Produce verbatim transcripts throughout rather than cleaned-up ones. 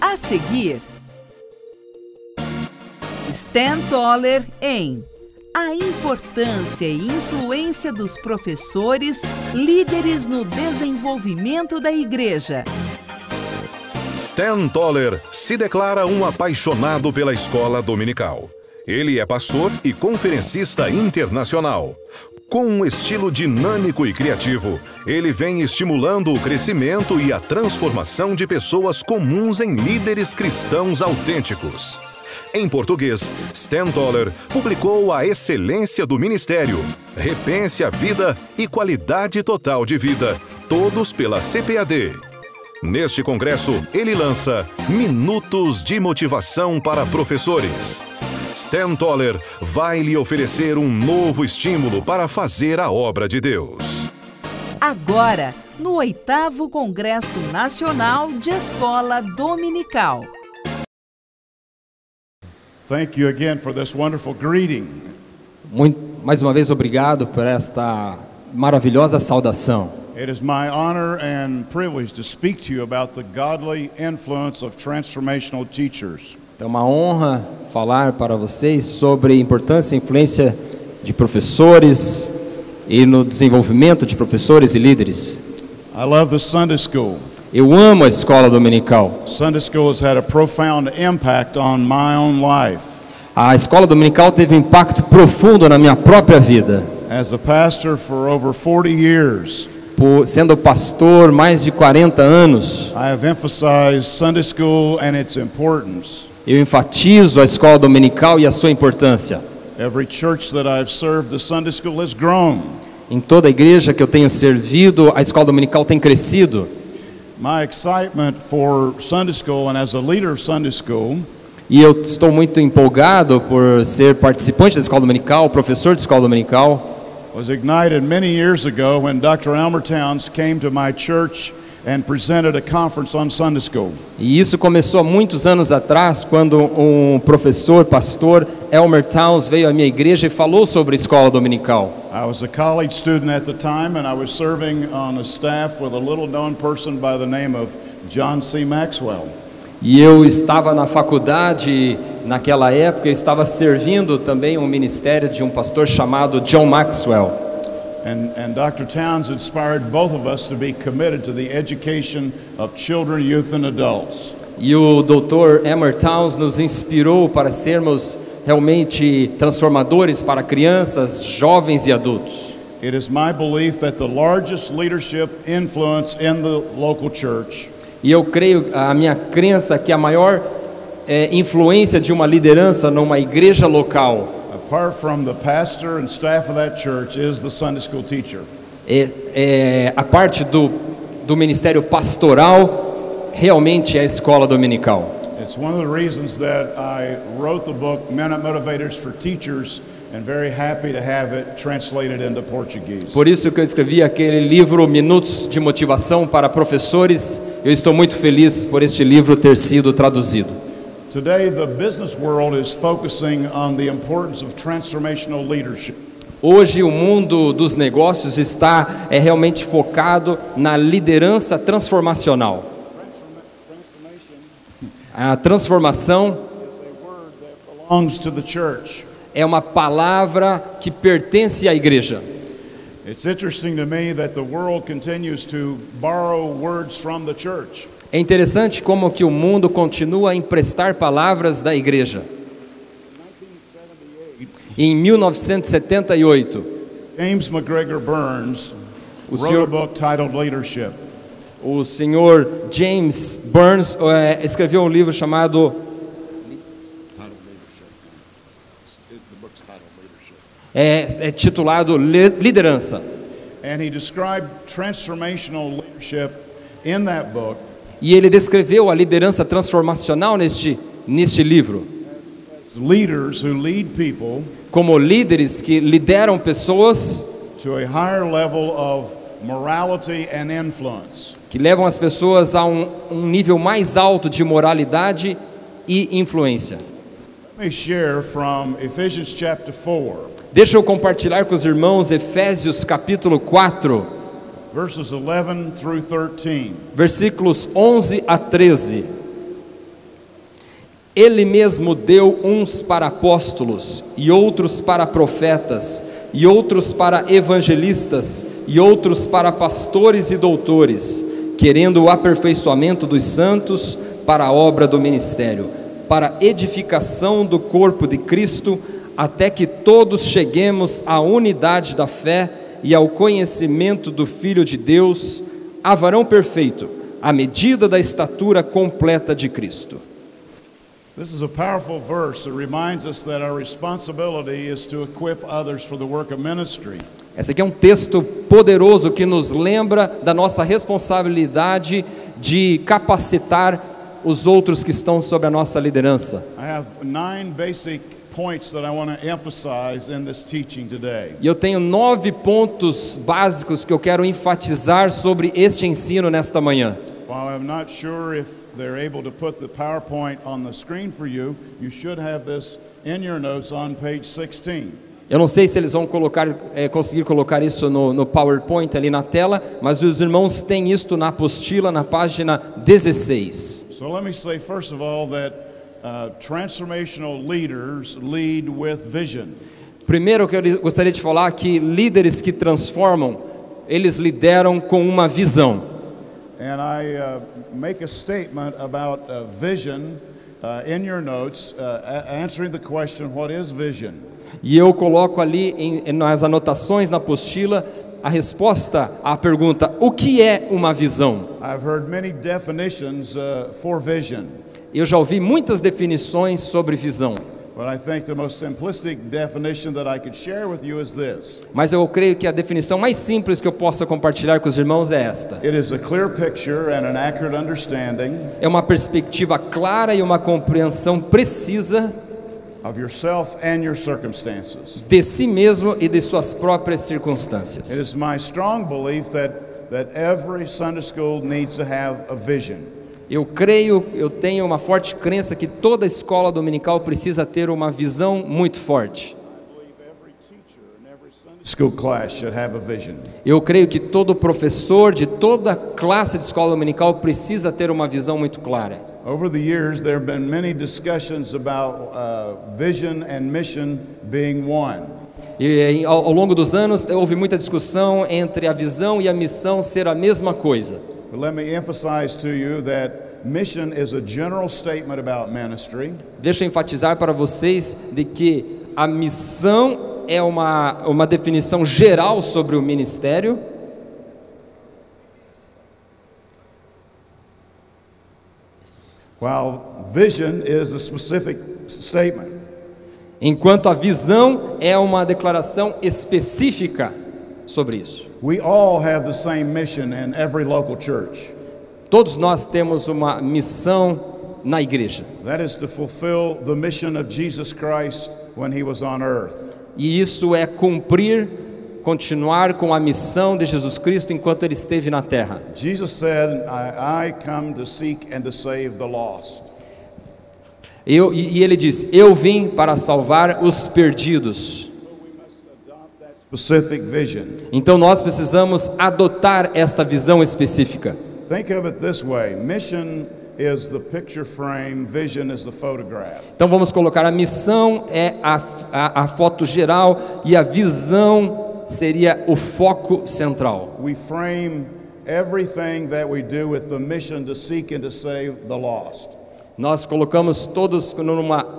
A seguir, Stan Toller em A Importância e Influência dos Professores, Líderes no Desenvolvimento da Igreja. Stan Toller se declara um apaixonado pela escola dominical. Ele é pastor e conferencista internacional. Com um estilo dinâmico e criativo, ele vem estimulando o crescimento e a transformação de pessoas comuns em líderes cristãos autênticos. Em português, Stan Toller publicou A Excelência do Ministério, Repense a Vida e Qualidade Total de Vida, todos pela C P A D. Neste congresso, ele lança Minutos de Motivação para Professores. Stan Toller vai lhe oferecer um novo estímulo para fazer a obra de Deus. Agora, no oitavo Congresso Nacional de Escola Dominical. Thank you again for this wonderful greeting. Muito, mais uma vez, obrigado por esta maravilhosa saudação. It is my honor and privilege to speak to you about the godly influence of transformational teachers. É uma honra falar para vocês sobre a importância e influência de professores e no desenvolvimento de professores e líderes. I love the Sunday school. Eu amo a escola dominical. Sunday school has had a profound impact on my own life. A escola dominical teve um impacto profundo na minha própria vida. As a pastor for over forty years, Por, sendo pastor mais de quarenta anos, I have emphasized Sunday school and its importance. eu enfatizo a escola dominical e a sua importância. Every church that I've served, the Sunday school has grown. Em toda a igreja que eu tenho servido, a escola dominical tem crescido. My excitement for Sunday school and as a leader of Sunday school E eu estou muito empolgado por ser participante da escola dominical, professor de escola dominical. was ignited many years ago when Doctor Elmer Towns came to my church and presented a conference on Sunday school. E isso começou há muitos anos atrás, quando um professor, pastor, Elmer Towns, veio à minha igreja e falou sobre a escola dominical. I was a college student at the time and I was serving on a staff with a little known person by the name of John C. Maxwell. E eu estava na faculdade naquela época, eu estava servindo também um ministério de um pastor chamado John Maxwell. And, and Doctor Towns inspired both of us to be committed to the education of children, youth and adults. E o doutor Elmer Towns nos inspirou para sermos realmente transformadores para crianças, jovens e adultos. It is my belief that the largest leadership influence in the local church E eu creio, a minha crença, que a maior é, influência de uma liderança numa igreja local, apart from the pastor and staff of that church, is the Sunday school teacher. é, é, a parte do, do ministério pastoral, realmente é a escola dominical. It's one of the reasons that I wrote the book Minute Motivators for Teachers, and very happy to have it translated into Portuguese. Por isso que eu escrevi aquele livro Minutos de Motivação para Professores. Eu estou muito feliz por este livro ter sido traduzido. Today, the business world is focusing on the importance of transformational leadership. Hoje o mundo dos negócios está é, realmente focado na liderança transformacional. A transformação Belongs to the church. é uma palavra que pertence à igreja. It's interesting to me that the world continues to borrow words from the church. É interessante como que o mundo continua a emprestar palavras da igreja. Em mil novecentos e setenta e oito, James McGregor Burns o wrote a senhor, book titled Leadership. o senhor James Burns é, escreveu um livro chamado é, é titulado Liderança. And he described transformational leadership in that book E ele descreveu a liderança transformacional neste, neste livro, leaders who lead people como líderes que lideram pessoas, to a higher level of morality and influence. que levam as pessoas a um, um nível mais alto de moralidade e influência. Let me share from Ephesians chapter four, Deixa eu compartilhar com os irmãos Efésios capítulo quatro, verses eleven through thirteen. versículos onze a treze. Ele mesmo deu uns para apóstolos, e outros para profetas, e outros para evangelistas, e outros para pastores e doutores, querendo o aperfeiçoamento dos santos para a obra do ministério, para edificação do corpo de Cristo, até que todos cheguemos à unidade da fé e ao conhecimento do Filho de Deus, a varão perfeito, à medida da estatura completa de Cristo. This is a powerful verse that reminds us that our responsibility is to equip others for the work of ministry. Esse aqui é um texto poderoso que nos lembra da nossa responsabilidade de capacitar os outros que estão sob a nossa liderança. I have nine basic points that I want to emphasize in this teaching today. E eu tenho nove pontos básicos que eu quero enfatizar sobre este ensino nesta manhã. While I'm not sure if they're able to put the PowerPoint on the screen for you, you should have this in your notes on page sixteen. Eu não sei se eles vão colocar, é, conseguir colocar isso no, no PowerPoint ali na tela, mas os irmãos têm isto na apostila, na página dezesseis. So let me say first of all that uh, transformational leaders lead with vision. Primeiro que eu gostaria de falar que líderes que transformam, eles lideram com uma visão. And I uh, make a statement about uh, vision uh, in your notes, uh, answering the question, what is vision? E eu coloco ali em, nas anotações na apostila a resposta à pergunta: o que é uma visão? I've heard many definitions uh, for vision. Eu já ouvi muitas definições sobre visão. But I think the most simplistic definition that I could share with you is this. Mas eu creio que a definição mais simples que eu possa compartilhar com os irmãos é esta. It is a clear picture and an accurate understanding É uma perspectiva clara e uma compreensão precisa of yourself and your circumstances. de si mesmo e de suas próprias It circunstâncias. is my strong belief that that every Sunday school needs to have a vision. Eu creio, eu tenho uma forte crença que toda escola dominical precisa ter uma visão muito forte. School class should have a vision. Eu creio que todo professor de toda classe de escola dominical precisa ter uma visão muito clara. Over the years, there have been many discussions about uh, vision and mission being one. E ao, ao longo dos anos houve muita discussão entre a visão e a missão ser a mesma coisa. But let me emphasize to you that mission is a general statement about ministry. Deixa eu enfatizar para vocês de que a missão é uma, uma definição geral sobre o ministério. While vision is a specific statement. Enquanto a visão é uma declaração específica sobre isso. We all have the same mission in every local church. Todos nós temos uma missão na igreja. That is to fulfill the mission of Jesus Christ when he was on earth. E isso é cumprir, continuar com a missão de Jesus Cristo enquanto ele esteve na terra. Jesus said, I, I come to seek and to save the lost. Eu, e, e ele diz: eu vim para salvar os perdidos. Specific vision. Então nós precisamos adotar esta visão específica. Think of it this way. Mission is the picture frame, vision is the photograph. Então vamos colocar: a missão é a, a, a foto geral e a visão seria o foco central. We frame everything that we do with the mission to seek and to save the lost. Nós colocamos todos numa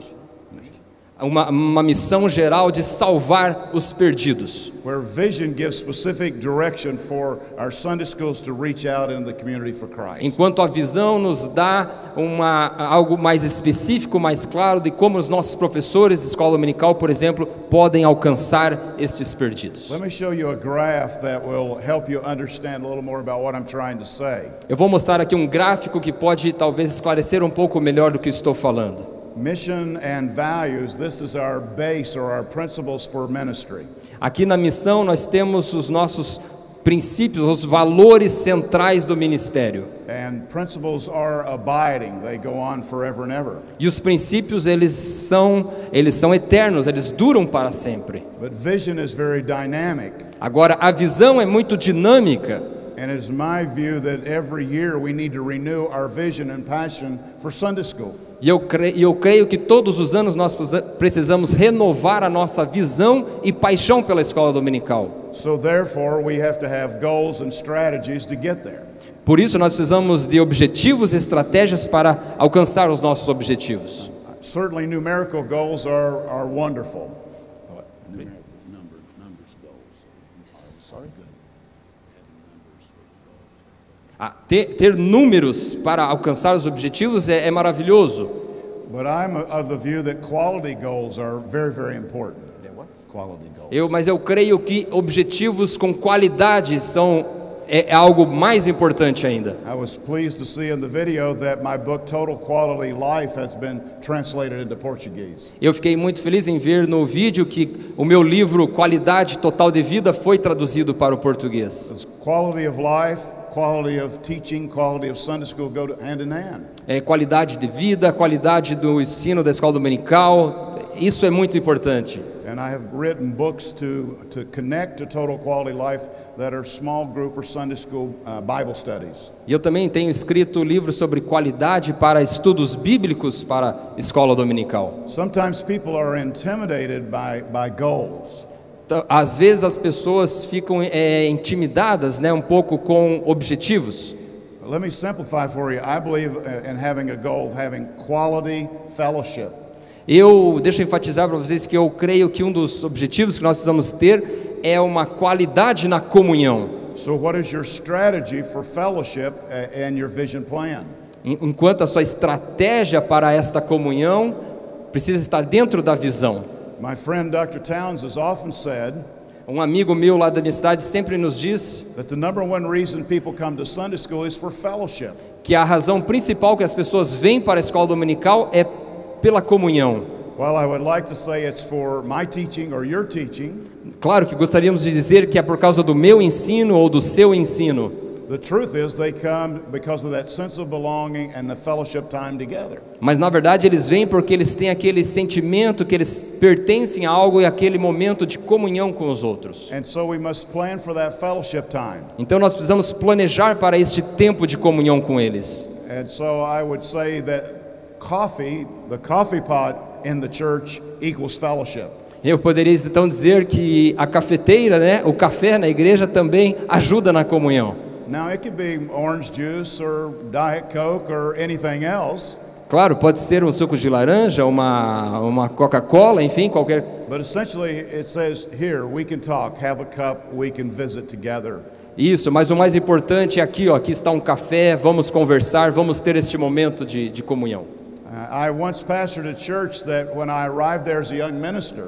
Uma, uma missão geral de salvar os perdidos. Where vision gives specific direction for our Sunday schools to reach out into the community for Christ. Enquanto a visão nos dá uma, algo mais específico, mais claro de como os nossos professores de escola dominical, por exemplo, podem alcançar estes perdidos. Let me show you a graph that will help you understand a little more about what I'm trying to say. Eu vou mostrar aqui um gráfico que pode talvez esclarecer um pouco melhor do que estou falando. Mission and values, this is our base or our principles for ministry. Aqui na missão nós temos os nossos princípios, os valores centrais do ministério. And principles are abiding, they go on forever and ever. E os princípios eles são eles são eternos, eles duram para sempre. But vision is very dynamic. Agora a visão é muito dinâmica. And it is my view that every year we need to renew our vision and passion for Sunday school. E eu, creio, eu creio que todos os anos nós precisamos renovar a nossa visão e paixão pela escola dominical. So therefore we have to have goals and strategies to get there. Por isso nós precisamos de objetivos e estratégias para alcançar os nossos objetivos. Certainly numerical goals are, are wonderful. Ah, ter, ter números para alcançar os objetivos é, é maravilhoso. But I'm of the view that quality goals are very, very important. Quality goals. Eu, mas eu creio que objetivos com qualidade são é, é algo mais importante ainda. I was pleased to see in the video that my book Total Quality Life has been translated into Portuguese. Eu fiquei muito feliz em ver no vídeo que o meu livro Qualidade Total de Vida foi traduzido para o português. Quality of life, quality of teaching, quality of Sunday school go hand in hand. É, qualidade de vida, qualidade do ensino da escola dominical, isso é muito importante. And I have written books to to connect to total quality life that are small group or Sunday school uh, Bible studies. E eu também tenho escrito livros sobre qualidade para estudos bíblicos para escola dominical. Sometimes people are intimidated by by goals. Às vezes as pessoas ficam é, intimidadas, né, um pouco com objetivos. Let me simplify for you. I believe in having a goal of having quality fellowship. Eu deixo enfatizar para vocês que eu creio que um dos objetivos que nós precisamos ter é uma qualidade na comunhão. So what is your strategy for fellowship and your vision plan? Enquanto a sua estratégia para esta comunhão precisa estar dentro da visão. My friend doctor Towns has often said, um amigo meu lá da minha cidade sempre nos diz that the number one reason people come to Sunday school is for fellowship. Que a razão principal que as pessoas vêm para a escola dominical é pela comunhão. Well, I would like to say it's for my teaching or your teaching. Claro que gostaríamos de dizer que é por causa do meu ensino ou do seu ensino. The truth is they come because of that sense of belonging and the fellowship time together. Mas na verdade eles vêm porque eles têm aquele sentimento que eles pertencem a algo e aquele momento de comunhão com os outros. And so we must plan for that fellowship time. Então nós precisamos planejar para este tempo de comunhão com eles. And so I would say that coffee, the coffee pot in the church equals fellowship. Eu poderia então dizer que a cafeteira, né, o café na igreja também ajuda na comunhão. Now it could be orange juice or Diet Coke or anything else. Claro, pode ser um suco de laranja, uma uma Coca-Cola, enfim, qualquer. But essentially it says here we can talk, have a cup, we can visit together. Isso, mas o mais importante é aqui, ó, aqui está um café, vamos conversar, vamos ter este momento de, de comunhão. Uh, I once pastored a church that when I arrived there as a young minister.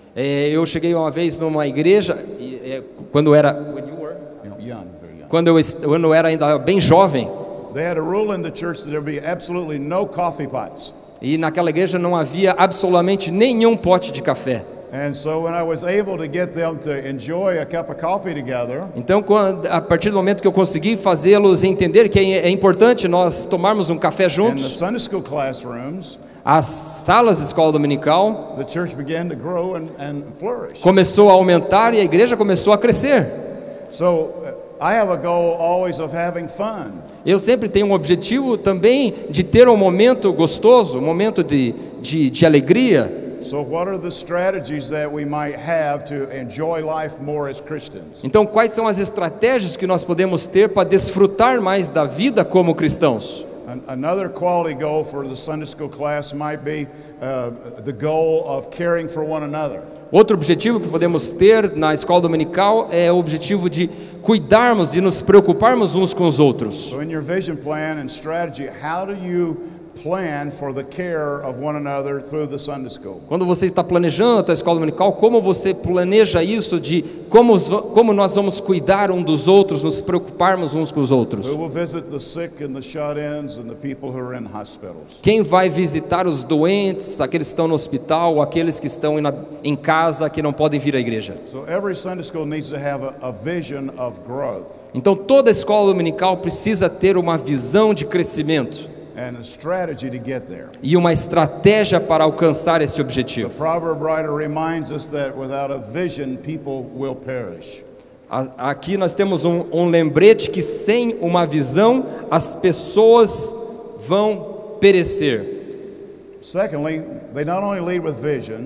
É, eu cheguei uma vez numa igreja e, é, quando era when you were? Young, very young. Quando eu quando eu era ainda bem jovem. They had a rule in the church that there would be absolutely no coffee pots. E naquela igreja não havia absolutamente nenhum pote de café. And so when I was able to get them to enjoy a cup of coffee together, então, quando, a partir do momento que eu consegui fazê-los entender que é, é importante nós tomarmos um café in the juntos, Sunday school classrooms, as salas de escola dominical the church began to grow and, and flourish. começou a aumentar e a igreja começou a crescer. So uh, I have a goal always of having fun. Eu sempre tenho um objetivo também de ter um momento gostoso, um momento de, de, de alegria. So what are the strategies that we might have to enjoy life more as Christians? Então, quais são as estratégias que nós podemos ter para desfrutar mais da vida como cristãos? An- Another quality goal for the Sunday school class might be uh, the goal of caring for one another. Outro objetivo que podemos ter na escola dominical é o objetivo de cuidarmos, de nos preocuparmos uns com os outros. So in your vision plan and strategy, how do you plan for the care of one another through the Sunday school? Quando você está planejando a tua escola dominical, como você planeja isso de como, os- como nós vamos cuidar um dos outros, nos preocuparmos uns com os outros? Who will visit the sick and the shut-ins and the people who are in hospitals? Quem vai visitar os doentes, aqueles que estão no hospital, aqueles que estão na- em casa, que não podem vir à igreja? So every Sunday school needs to have a, a vision of growth Então toda escola dominical precisa ter uma visão de crescimento and a strategy to get there. e uma estratégia para alcançar esse The objetivo. proverb writer reminds us that without a vision, people will perish. A- Aqui nós temos um, um lembrete que sem uma visão as pessoas vão perecer. Secondly, they not only lead with vision,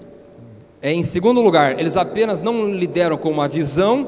É, em segundo lugar, eles apenas não lideram com uma visão,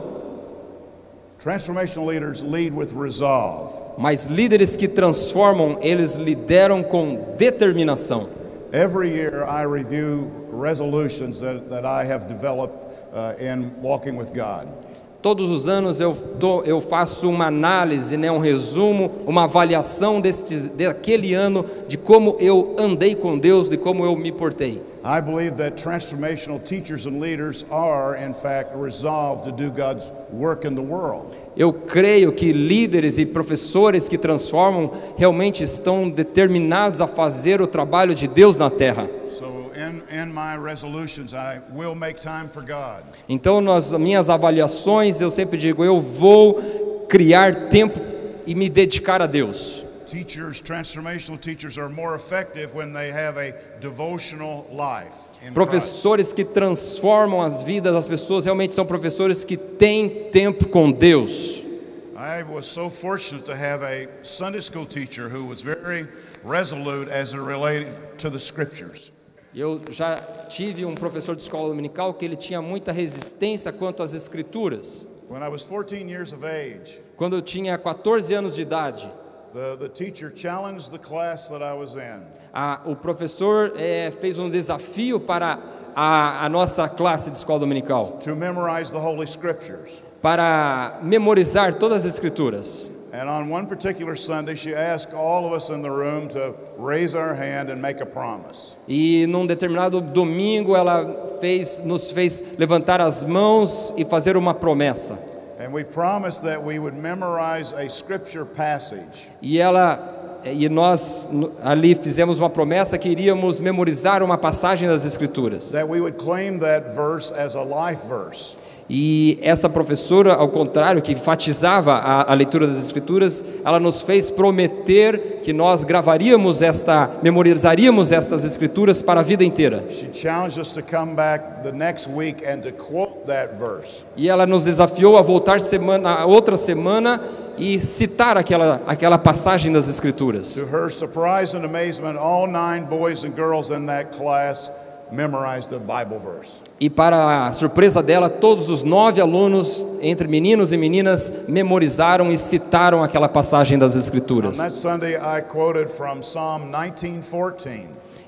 transformational leaders lead with resolve. mas líderes que transformam, eles lideram com determinação. Every year I review resolutions that, that I have developed uh, in walking with God. Todos os anos eu, tô, eu faço uma análise, né, um resumo, uma avaliação deste, daquele ano, de como eu andei com Deus, de como eu me portei. I believe that transformational teachers and leaders are, in fact, resolved to do God's work in the world. Eu creio que líderes e professores que transformam realmente estão determinados a fazer o trabalho de Deus na terra. So in, in my resolutions, I will make time for God. Então, nas minhas avaliações, eu sempre digo, eu vou criar tempo e me dedicar a Deus. Teachers, transformational teachers are more effective when they have a devotional life in Christ. Professores que transformam as vidas das pessoas realmente são professores que têm tempo com Deus. I was so fortunate to have a Sunday school teacher who was very resolute as it related to the scriptures. Eu já tive um professor de escola dominical que ele tinha muita resistência quanto às escrituras. When I was fourteen years of age, Quando eu tinha quatorze anos de idade, the, the teacher challenged the class that I was in. a, o professor eh, fez um desafio para a, a nossa classe de escola dominical, To memorize the Holy Scriptures. para memorizar todas as escrituras. And on one particular Sunday, she asked all of us in the room to raise our hand and make a promise. E num determinado domingo ela fez, nos fez levantar as mãos e fazer uma promessa. And we promised that we would memorize a scripture passage. E ela e nós no- ali fizemos uma promessa que iríamos memorizar uma passagem das escrituras. That we would claim that verse as a life verse. E essa professora, ao contrário, que enfatizava a, a leitura das escrituras, ela nos fez prometer que nós gravaríamos esta, memorizaríamos estas escrituras para a vida inteira. She challenged us to come back the next week and to quote that verse. E ela nos desafiou a voltar semana, a outra semana e citar aquela, aquela passagem das escrituras. To her surprise and amazement, all nine boys and girls in that class memorized a Bible verse. E para a surpresa dela, todos os nove alunos, entre meninos e meninas, memorizaram e citaram aquela passagem das On escrituras. that Sunday, I quoted from Psalm nineteen fourteen.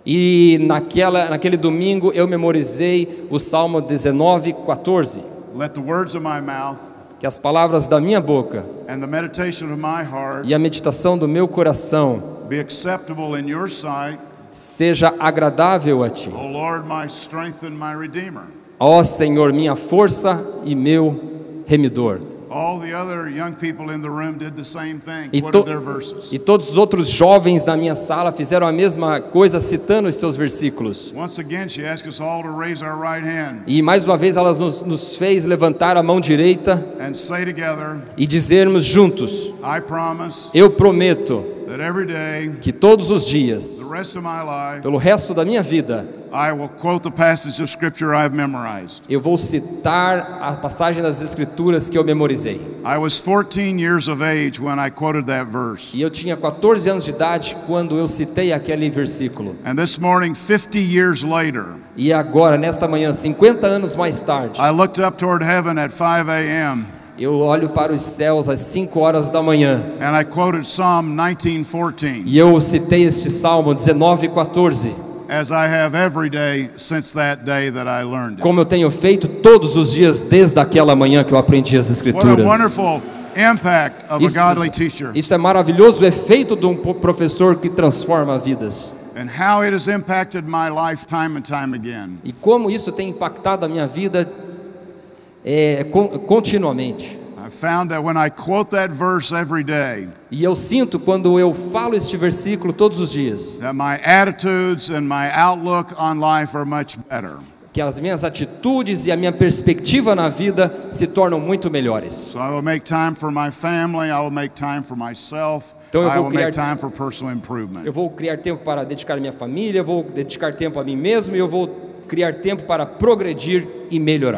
E naquela, naquele domingo eu memorizei o Salmo dezenove, quatorze. Let the words of my mouth Que as palavras da minha boca and the meditation of my heart e a meditação do meu coração be acceptable in your sight, seja agradável a Ti. O Lord, my strength and my redeemer. Ó Senhor, minha força e meu remidor. All the other young people in the room did the same thing, E, quoted to, their verses. e todos os outros jovens na minha sala fizeram a mesma coisa, citando os seus versículos. Once again, she asked us all to raise our right hand E mais uma vez ela nos, nos fez levantar a mão direita and say together, e dizermos juntos: I promise eu prometo that every day, que todos os dias, the rest of my life, pelo resto da minha vida, I will quote the passage of scripture I've memorized. eu vou citar a passagem das escrituras que eu memorizei. I was fourteen years of age when I quoted that verse. E eu tinha quatorze anos de idade quando eu citei aquele versículo. And this morning, fifty years later, E agora, nesta manhã, cinquenta anos mais tarde, I looked up toward heaven at five a m eu olho para os céus às cinco horas da manhã and I quoted Psalm nineteen fourteen, e eu citei este Salmo dezenove, quatorze, as I have every day since that day that I learned it. como eu tenho feito todos os dias desde aquela manhã que eu aprendi as What a escrituras. wonderful impact of Isso, a godly teacher, isso é maravilhoso, o efeito de um professor que transforma vidas. and how it has impacted my life time and time again. E como isso tem impactado a minha vida é, con- continuamente. I found that when I quote that verse every day, E eu sinto quando eu falo este versículo todos os dias, that my attitudes and my outlook on life are much better. que as minhas atitudes e a minha perspectiva na vida se tornam muito melhores. So I will make time for my family, I will make time for myself, Então eu I vou will make criar- time for personal improvement. Eu vou criar tempo para dedicar à minha família, eu vou dedicar tempo a mim mesmo e eu vou criar tempo para progredir e melhorar.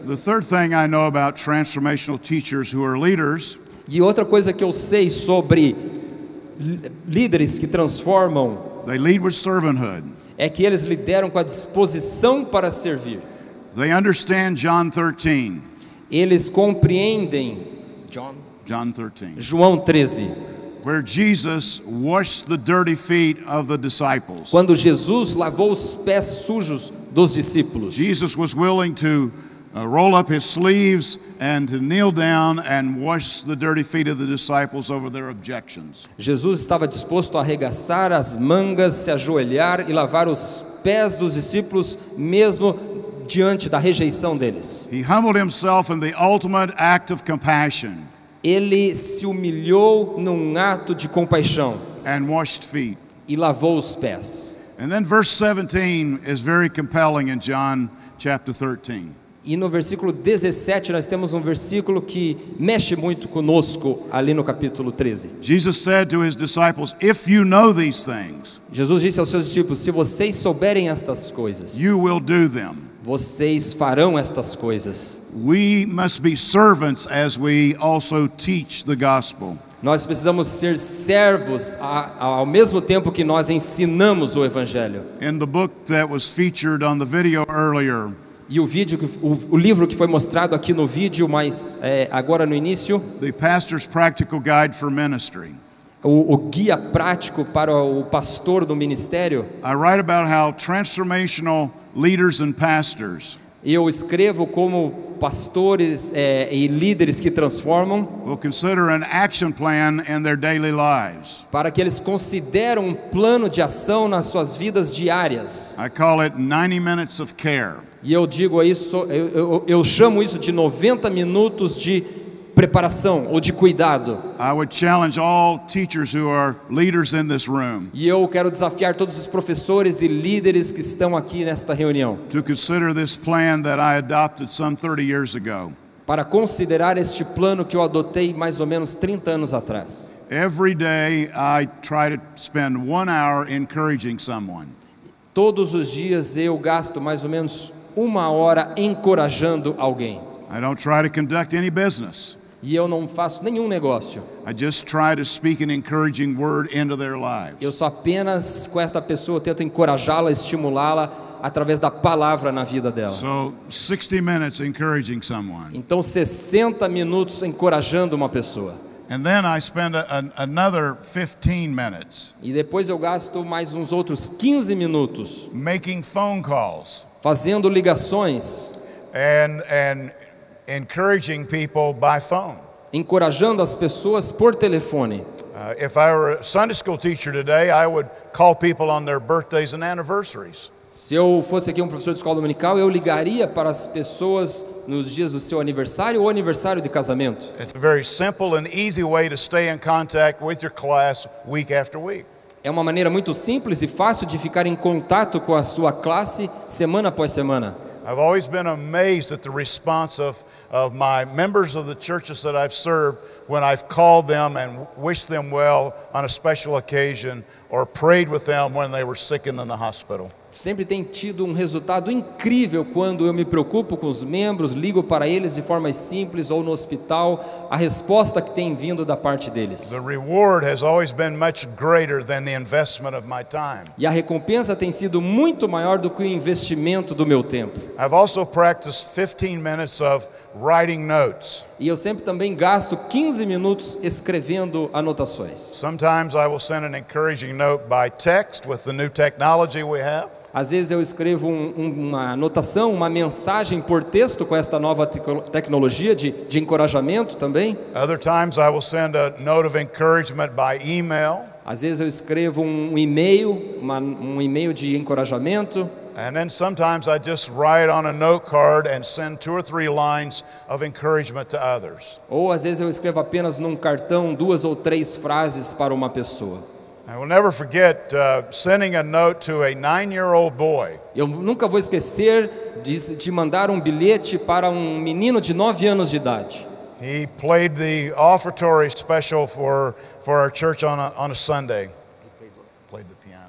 The third thing I know about transformational teachers who are leaders E outra coisa que eu sei sobre líderes que transformam, they lead with servanthood. é que eles lideram com a disposição para servir. They understand John thirteen. Eles compreendem John, John thirteen. João treze, Where Jesus washed the dirty feet of the disciples. quando Jesus lavou os pés sujos dos discípulos. Jesus was willing to uh, roll up his sleeves and to kneel down and wash the dirty feet of the disciples over their objections. Jesus estava disposto a arregaçar as mangas, se ajoelhar e lavar os pés dos discípulos, mesmo diante da rejeição deles. He humbled himself in the ultimate act of compassion Ele se humilhou num ato de compaixão and washed feet. e lavou os pés. And then verse seventeen is very compelling in John chapter thirteen. E no versículo dezessete nós temos um versículo que mexe muito conosco ali no capítulo treze. Jesus said to his disciples, "If you know these things, Jesus disse aos seus discípulos: se vocês souberem estas coisas, you will do them." vocês farão estas coisas. We must be servants as we also teach the gospel. Nós precisamos ser servos a, a, ao mesmo tempo que nós ensinamos o evangelho. In the book that was featured on the video earlier, E o vídeo, que, o, o livro que foi mostrado aqui no vídeo, mas é, agora no início, The Pastor's Practical Guide for Ministry, o, o guia prático para o pastor do ministério, I write about how transformational leaders and pastors eu escrevo como pastores é, e líderes que transformam, will consider an action plan in their daily lives. para que eles consideram um plano de ação nas suas vidas diárias. I call it ninety minutes of care. E eu digo isso, eu, eu, eu chamo isso de noventa minutos de preparação ou de cuidado. I would challenge all teachers who are leaders in this room E eu quero desafiar todos os professores e líderes que estão aqui nesta reunião to consider this plan that I adopted some thirty years ago. para considerar este plano que eu adotei mais ou menos trinta anos atrás. Every day I try to spend one hour encouraging someone. Todos os dias eu gasto mais ou menos uma hora encorajando alguém. I don't try to conduct any business. E eu não faço nenhum negócio. I just try to speak an encouraging word into their lives. Eu só apenas com esta pessoa tento encorajá-la, estimulá-la através da palavra na vida dela. So sixty minutes encouraging someone. Então sessenta minutos encorajando uma pessoa. And then I spend a, a, another fifteen minutes E depois eu gasto mais uns outros quinze minutos making phone calls fazendo ligações, and, and encouraging people by phone. encorajando as pessoas por telefone. Uh, if I were a Sunday school teacher today, I would call people on their birthdays and anniversaries. Se eu fosse aqui um professor de escola dominical, eu ligaria para as pessoas nos dias do seu aniversário ou aniversário de casamento. It's a very simple and easy way to stay in contact with your class week after week. É uma maneira muito simples e fácil de ficar em contato com a sua classe semana após semana. I've always been amazed at the response of, of my members of the churches that I've served when I've called them and wished them well on a special occasion or prayed with them when they were sick and in the hospital. Sempre tem tido um resultado incrível quando eu me preocupo com os membros, ligo para eles de forma simples ou no hospital, a resposta que tem vindo da parte deles. The reward has always been much greater than the investment of my time. E a recompensa tem sido muito maior do que o investimento do meu tempo. I've also practiced fifteen minutes of writing notes. E eu sempre também gasto quinze minutos escrevendo anotações. Sometimes I will send an encouraging note by text with the new technology we have. Às vezes eu escrevo um, um, uma anotação, uma mensagem por texto com esta nova te tecnologia de, de encorajamento também. Other times I will send a note of encouragement by email. Às vezes eu escrevo um e-mail, uma, um e-mail de encorajamento. And then sometimes I just write on a note card and send two or three lines of encouragement to others. Ou às vezes eu escrevo apenas num cartão duas ou três frases para uma pessoa. I will never forget uh, sending a note to a nine-year-old boy. Eu nunca vou esquecer de, de mandar um bilhete para um menino de nove anos de idade. He played the offertory special for, for our church on a, on a Sunday. played the piano.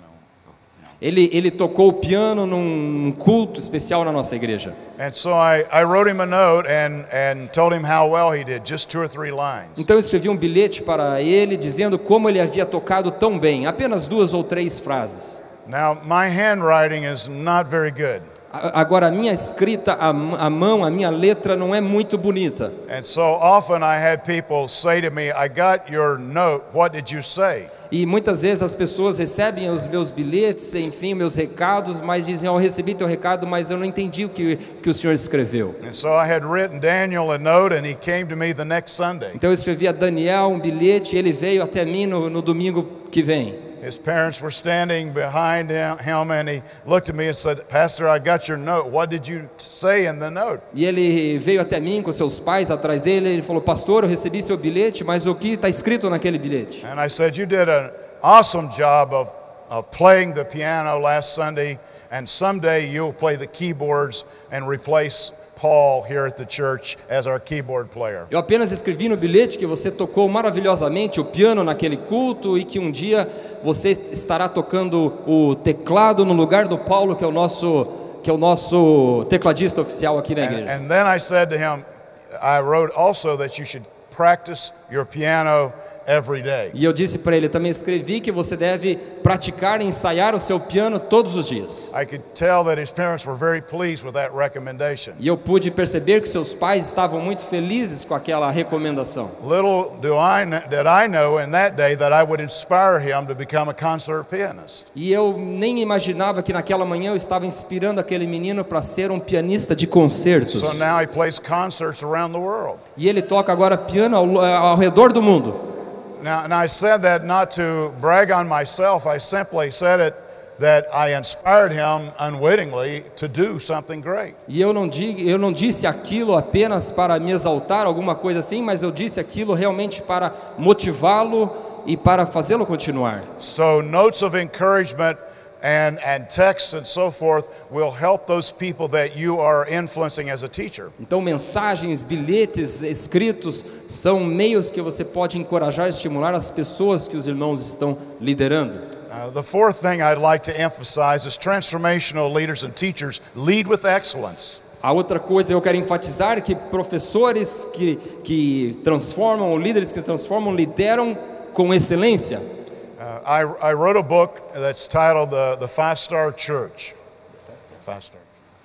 Ele, ele tocou o piano num culto especial na nossa igreja. And so I, I wrote him a note and, and told him how well he did, just two or three lines. Então eu escrevi um bilhete para ele dizendo como ele havia tocado tão bem, apenas duas ou três frases. Now, my handwriting is not very good. Agora a minha escrita, a, a mão, a minha letra não é muito bonita. And so often I had people say to me, I got your note, what did you say? E muitas vezes as pessoas recebem os meus bilhetes, enfim, meus recados, mas dizem, eu recebi teu recado, mas eu não entendi o que, que o senhor escreveu. And so I had written Daniel a note and he came to me the next Sunday. Então eu escrevi a Daniel um bilhete e ele veio até mim no, no domingo que vem. His parents were standing behind him and he looked at me and said, Pastor, I got your note. What did you say in the note? E ele veio até mim com seus pais atrás dele, ele falou, pastor, eu recebi seu bilhete, mas o que está escrito naquele bilhete? And I said, you did an awesome job of, of playing the piano last Sunday, and someday you'll play the keyboards and replace Paul here at the church as our keyboard player. Eu apenas escrevi no bilhete que você tocou maravilhosamente o piano naquele culto e que um dia você estará tocando o teclado no lugar do Paulo, que é o nosso, que é o nosso tecladista oficial aqui na igreja. And, and then I said to him, I wrote also that you should practice your piano every day. E eu disse para ele, também escrevi que você deve praticar e ensaiar o seu piano todos os dias. I could tell that his parents were very pleased with that recommendation. E eu pude perceber que seus pais estavam muito felizes com aquela recomendação. Little do I did I know in that day that I would inspire him to become a concert pianist. E eu nem imaginava que naquela manhã eu estava inspirando aquele menino para ser um pianista de concertos. So now he plays concerts around the world. E ele toca agora piano ao, ao redor do mundo. Now, now I said that not to brag on myself. I simply said it that I inspired him unwittingly to do something great. E eu não, digo, eu não disse aquilo apenas para me exaltar, alguma coisa assim, mas eu disse aquilo realmente para motivá-lo e para fazê-lo continuar. So notes of encouragement and, and texts and so forth will help those people that you are influencing as a teacher. Então mensagens, bilhetes escritos são meios que você pode encorajar e estimular as pessoas que os irmãos estão liderando. Uh, the fourth thing I'd like to emphasize is transformational leaders and teachers lead with excellence. A outra coisa que eu quero enfatizar é que professores que, que transformam, ou líderes que transformam, lideram com excelência. Uh, I, I wrote a book that's titled The, the Five Star Church. Five Star.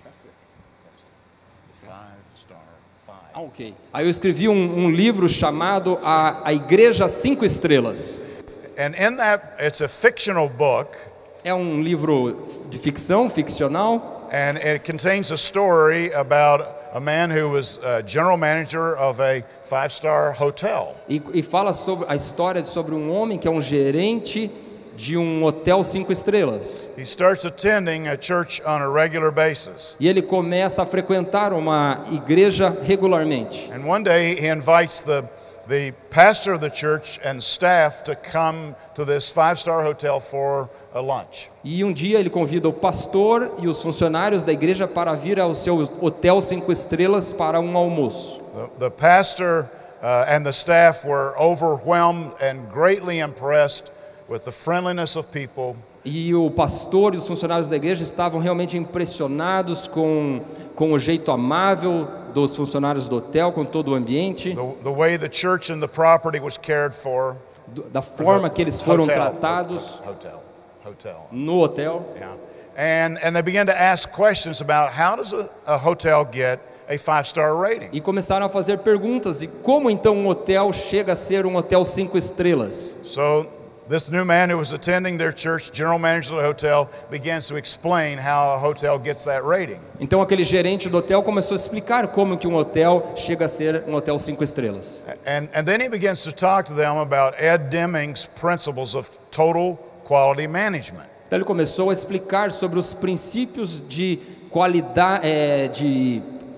Five Star. Five. Ah, ok. Aí eu escrevi um, um livro chamado a, a Igreja Cinco Estrelas. And in that, it's a fictional book. É um livro de ficção, ficcional. And it contains a story about a man who was a general manager of a five-star hotel. E, e fala sobre a história sobre um homem que é um gerente de um hotel cinco estrelas. He starts attending a church on a regular basis. E ele começa a frequentar uma igreja regularmente. And one day he invites the the pastor of the church and staff to come to this five-star hotel for a lunch. E um dia ele convida o pastor e os funcionários da igreja para vir ao seu hotel cinco estrelas para um almoço. The, the pastor uh, and the staff were overwhelmed and greatly impressed with the friendliness of people. E o pastor e os funcionários da igreja estavam realmente impressionados com, com o jeito amável dos funcionários do hotel, com todo o ambiente, The, the way the church and the property was cared for. do, da forma que eles foram Hotel. tratados Hotel. Hotel. no hotel. Yeah. And, and they began to ask questions about how does a, a hotel get a five-star rating? E começaram a fazer perguntas de como então um hotel chega a ser um hotel cinco estrelas. So this new man who was attending their church, general manager of the hotel, begins to explain how a hotel gets that rating. Então aquele gerente do hotel começou a explicar como que um hotel chega a ser um hotel cinco estrelas. And, and then he begins to talk to them about Ed Deming's principles of total quality management. Então ele começou a explicar sobre os princípios de qualidade, é, de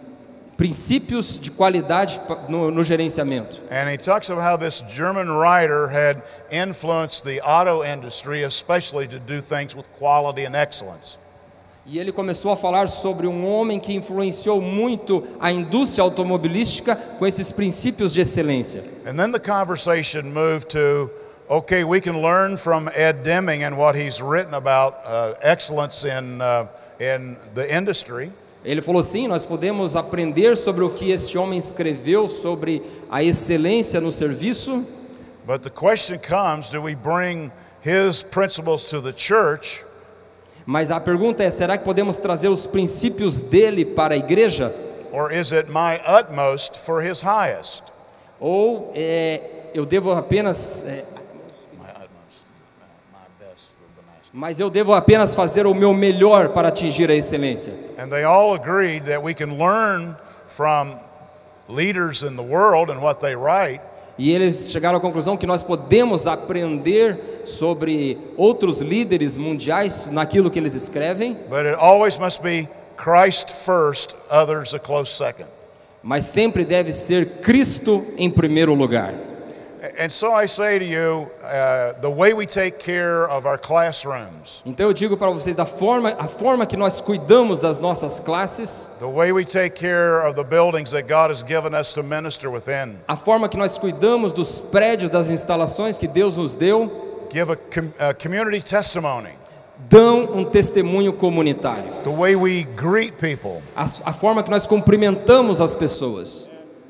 princípios de qualidade no, no gerenciamento. And he talks about how this German writer had influenced the auto industry, especially to do things with quality and excellence. E ele começou a falar sobre um homem que influenciou muito a indústria automobilística com esses princípios de excelência. And then the conversation moved to okay, we can learn from Ed Deming and what he's written about uh, excellence in, uh, in the industry. Ele falou sim, nós podemos aprender sobre o que este homem escreveu sobre a excelência no serviço. But the question comes, do we bring his principles to the church? Mas a pergunta é, será que podemos trazer os princípios dele para a igreja? Or is it my utmost for his highest? Ou é, eu devo apenas... É, My utmost, uh, my best for the master. mas eu devo apenas fazer o meu melhor para atingir a excelência. And they all agreed that we can learn from leaders in the world and what they write. E eles chegaram à conclusão que nós podemos aprender sobre outros líderes mundiais naquilo que eles escrevem, But it always must be Christ first, others a close second. mas sempre deve ser Cristo em primeiro lugar. And so I say to you, uh, the way we take care of our classrooms, Então eu digo para vocês, da forma, a forma que nós cuidamos das nossas classes, the way we take care of the buildings that God has given us to minister within, a forma que nós cuidamos dos prédios, das instalações que Deus nos deu, give a, com- a community testimony, dão um testemunho comunitário. the way we greet people, A, a forma que nós cumprimentamos as pessoas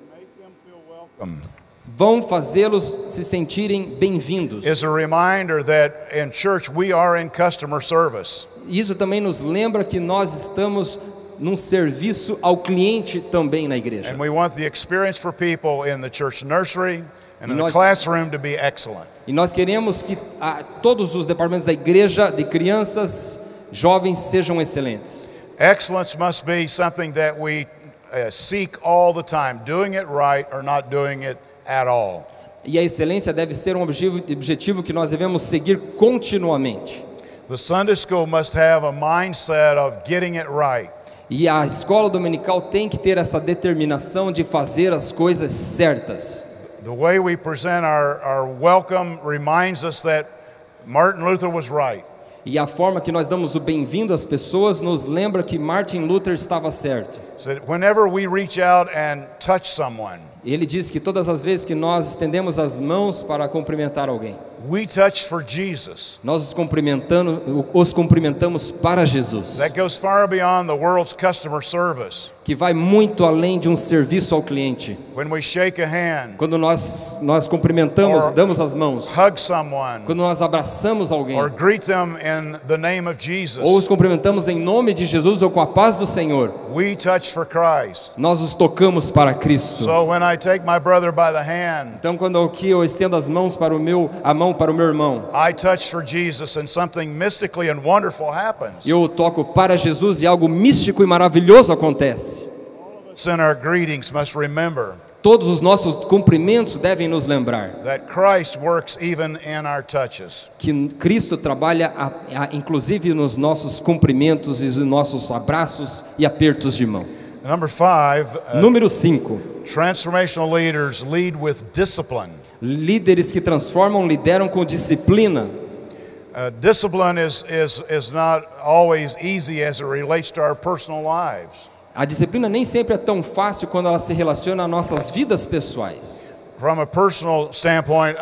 vão fazê-los se sentirem bem-vindos. is a reminder that in church we are in customer service. Isso também nos lembra que nós estamos num serviço ao cliente também na igreja. And we want the experience for people in the church nursery and E in nós- the classroom to be excellent. E nós queremos que ah, todos os departamentos da igreja, de crianças, jovens, sejam excelentes. Excellence must be something that we uh, seek all the time, doing it right or not doing it at all. E a excelência deve ser um objetivo, objetivo que nós devemos seguir continuamente. The Sunday school must have a mindset of getting it right. E a escola dominical tem que ter essa determinação de fazer as coisas certas. The way we present our, our welcome reminds us that Martin Luther was right. E a forma que nós damos o bem-vindo às pessoas nos lembra que Martin Luther estava certo. So that whenever we reach out and touch someone, Ele diz que todas as vezes que nós estendemos as mãos para cumprimentar alguém, we touch for Jesus. nós os cumprimentando, os cumprimentamos para Jesus, That goes far beyond the world's customer service. que vai muito além de um serviço ao cliente. When we shake a hand, Quando nós nós cumprimentamos, Or- damos as mãos, hug someone, quando nós abraçamos alguém, or greet them in the name of Jesus, ou os cumprimentamos em nome de Jesus ou com a paz do Senhor, we touch for Christ. nós os tocamos para Cristo. So when I take my brother by the hand, Então quando aqui eu estendo as mãos para o meu, a mão para o meu irmão, I touch for Jesus and something mystically and wonderful happens. eu toco para Jesus e algo místico e maravilhoso acontece. Us in our greetings must remember Todos os nossos cumprimentos devem nos lembrar that Christ works even in our touches. que Cristo trabalha a, a, inclusive nos nossos cumprimentos e nos nossos abraços e apertos de mão. Number five, uh, Número cinco. transformational leaders lead with discipline. Líderes que transformam lideram com disciplina. Uh, discipline is, is, is not always easy as it relates to our personal lives. A disciplina nem sempre é tão fácil quando ela se relaciona às nossas vidas pessoais. From a personal standpoint,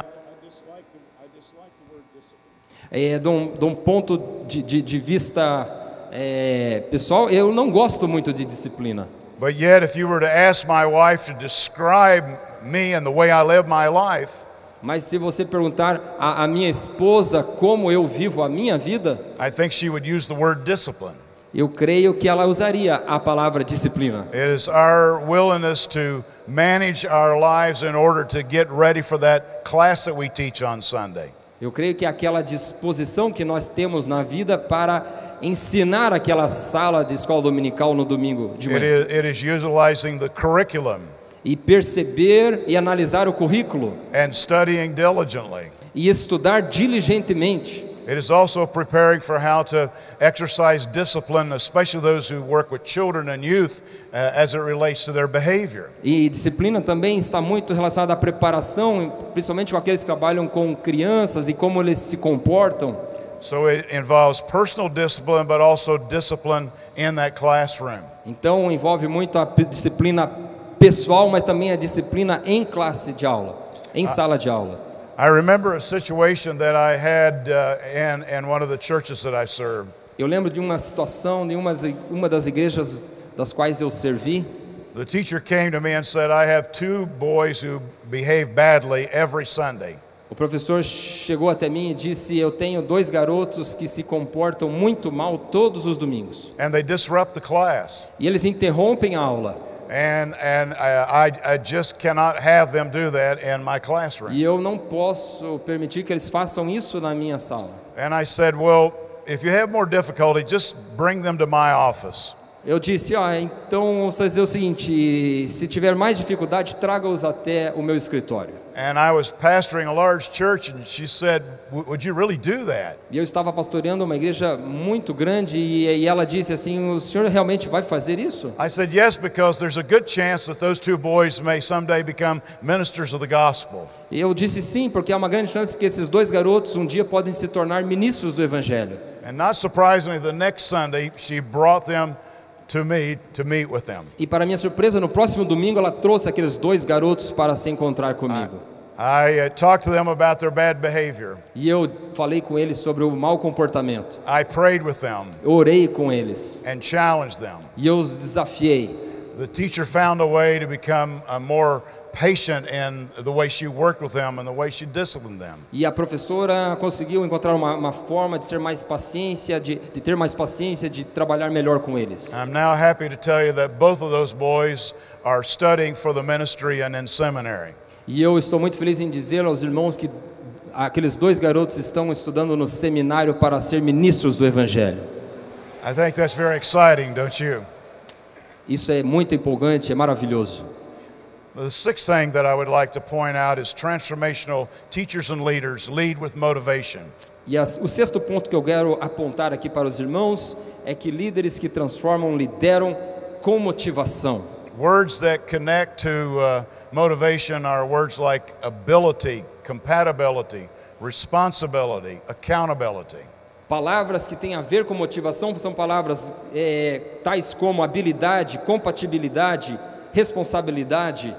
É, de, um, de um ponto de, de, de vista é, pessoal, eu não gosto muito de disciplina. but yet if you were to ask my wife to describe me and the way I live my life, Mas se você perguntar à, à minha esposa como eu vivo a minha vida, I think she would use the word discipline. eu creio que ela usaria a palavra disciplina. It is our willingness to manage our lives in order to get ready for that class that we teach on Sunday. Eu creio que é aquela disposição que nós temos na vida para ensinar aquela sala de escola dominical no domingo de It manhã. is, it is utilizing the curriculum E perceber e analisar o currículo and studying diligently. e estudar diligentemente. It is also preparing for how to exercise discipline, especially those who work with children and youth, uh, as it relates to their behavior. E disciplina também está muito relacionada à preparação, principalmente com aqueles que trabalham com crianças e como eles se comportam. So it involves personal discipline, but also discipline in that classroom. Então envolve muito a p- disciplina pessoal, mas também a disciplina em classe de aula, em sala de aula. I remember a situation that I had uh, in, in one of the churches that I served. Eu lembro de uma situação de uma, uma das igrejas das quais eu servi. The teacher came to me and said, I have two boys who behave badly every Sunday. O professor chegou até mim e disse: eu tenho dois garotos que se comportam muito mal todos os domingos. And they disrupt the class. E eles interrompem a aula. And, and I, I, I just cannot have them do that in my classroom. E eu não posso permitir que eles façam isso na minha sala. And I said, well, if you have more difficulty, just bring them to my office. Eu disse: ó, então vamos fazer o seguinte, se tiver mais dificuldade, traga-os até o meu escritório. And I was pastoring a large church, and she said, would you really do that? E eu estava pastoreando uma igreja muito grande e, e ela disse assim: o senhor realmente vai fazer isso? I said, yes, because there's a good chance that those two boys may someday become ministers of the gospel. E eu disse sim, porque há uma grande chance que esses dois garotos um dia podem se tornar ministros do evangelho. And not surprisingly, the next Sunday, she brought them to me to meet with them. E para minha surpresa, no próximo domingo ela trouxe aqueles dois garotos para se encontrar comigo. I, I uh, talked to them about their bad behavior. E eu falei com eles sobre o mau comportamento. I prayed with them. Eu orei com eles. And challenged them. E eu os desafiei. The teacher found a way to become a more patient in the way she worked with them and the way she disciplined them. E a professora conseguiu encontrar uma, uma forma de ser mais paciência, de, de ter mais paciência, de trabalhar melhor com eles. I'm now happy to tell you that both of those boys are studying for the ministry and in seminary. E eu estou muito feliz em dizer aos irmãos que aqueles dois garotos estão estudando no seminário para ser ministros do evangelho. I think that's very exciting, don't you? Isso é muito empolgante, é maravilhoso. The sixth thing that I would like to point out is transformational teachers and leaders lead with motivation. E as, o sexto ponto que eu quero apontar aqui para os irmãos é que líderes que transformam lideram com motivação. Words that connect to uh, motivation are words like ability, compatibility, responsibility, accountability. Palavras que têm a ver com motivação são palavras é, tais como habilidade, compatibilidade, responsabilidade.